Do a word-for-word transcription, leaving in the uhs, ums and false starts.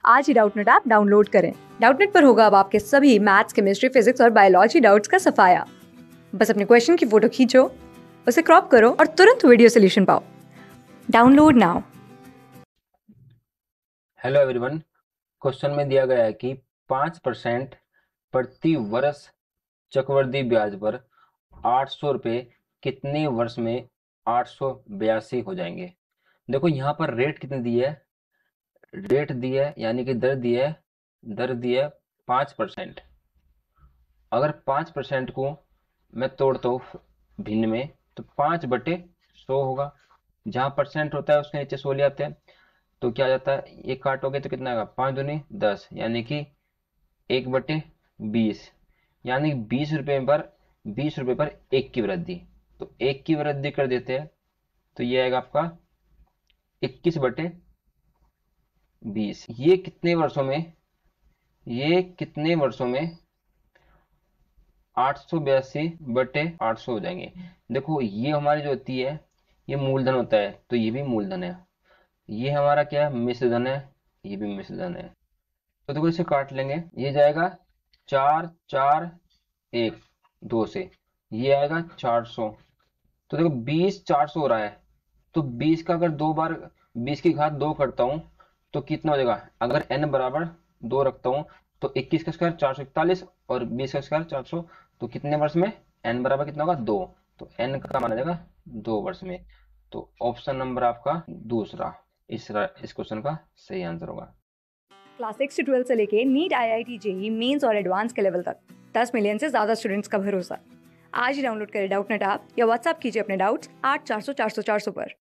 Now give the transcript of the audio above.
आज ही Doubtnut app download करें। डाउटनेट पर होगा अब आपके सभी मैथ्स, केमिस्ट्री, फिजिक्स और बायोलॉजी डाउट्स का सफाया। बस अपने क्वेश्चन की फोटो खींचो, उसे क्रॉप करो और तुरंत वीडियो सोल्यूशन पाओ। Download now. Hello everyone. Question में दिया गया है कि पाँच परसेंट प्रति वर्ष चक्रवृद्धि ब्याज पर आठ सौ रुपये कितने वर्ष में आठ सौ बयासी हो जाएंगे। देखो यहाँ पर रेट कितनी दी है, रेट दी है यानी कि दर दी है, दर दी है पाँच परसेंट। अगर पाँच परसेंट को मैं तोड़ता हूँ भिन्न में तो पाँच बटे सौ होगा। जहाँ परसेंट होता है उसके नीचे सौ ले आते हैं तो क्या आ जाता है, ये काटोगे तो कितना आएगा, पाँच दूनी दस यानी कि एक बटे बीस, यानी बीस रुपये पर बीस रुपये पर एक की वृद्धि। तो एक की वृद्धि कर देते हैं तो ये आएगा आपका इक्कीस बटे बीस। ये कितने वर्षों में, ये कितने वर्षों में आठ सौ बयासी बटे आठ सौ हो जाएंगे। देखो ये हमारी जो होती है ये मूलधन होता है तो ये भी मूलधन है, ये हमारा क्या है, मिश्रधन है, ये भी मिश्रधन है। तो देखो इसे काट लेंगे, ये जाएगा चार चार एक दो से, ये आएगा चार सौ। तो देखो बीस चार सौ हो रहा है तो बीस का अगर दो बार बीस की घात दो करता हूँ तो कितना हो जाएगा, अगर n बराबर दो रखता हूँ तो इक्कीस का स्क्वायर चार सौ इकतालीस और बीस का स्क्वायर चार सौ, तो कितने वर्ष में n बराबर कितना होगा, दो। तो n का माना जाएगा दो वर्ष में। तो ऑप्शन नंबर आपका दूसरा इस इस क्वेश्चन का सही आंसर होगा। क्लास सिक्स से ट्वेल्थ से लेके NEET, I I T, JEE mains और एडवांस के लेवल तक दस मिलियन से ज्यादा स्टूडेंट्स का भरोसा। आज ही डाउनलोड करें डाउटनेट ऐप या व्हाट्सएप कीजिए अपने डाउट्स आठ चार सौ चार सौ चार सौ पर।